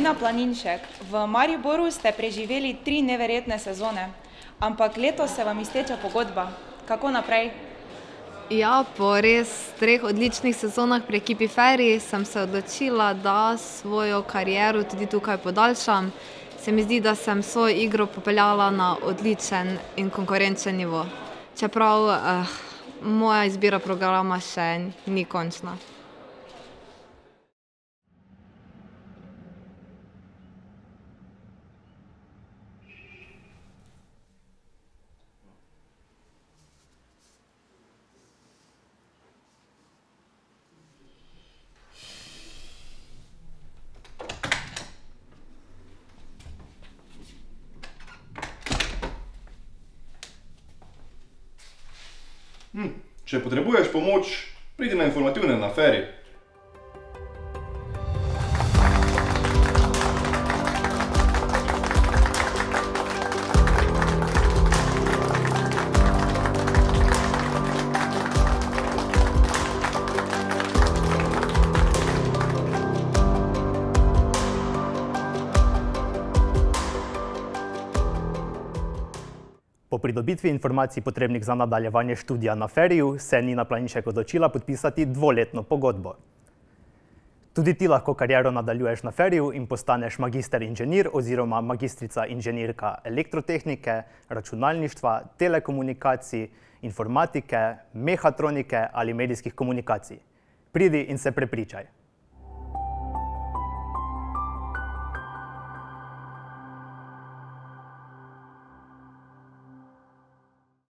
Nina Planinšek, v Mariboru ste preživeli 3 neverjetne sezone, ampak letos se vam izteče pogodba. Kako naprej? Ja, po res 3 odličnih sezonah pri ekipi Feri sem se odločila, da svojo kariero tudi tukaj podaljšam. Se mi zdi, da sem svojo igro popeljala na odličen in konkurenčen nivo. Čeprav moja izbira programa še ni končna. Če potrebuješ pomoč, pridi na informativne na Feri. Po pridobitvi informacij potrebnih za nadaljevanje študija na Feriju se Nina Planinšek odločila podpisati 2-letno pogodbo. Tudi ti lahko kariero nadaljuješ na Feriju in postaneš magister inženir oziroma magistrica inženirka elektrotehnike, računalništva, telekomunikacij, informatike, mehatronike ali medijskih komunikacij. Pridi in se prepričaj.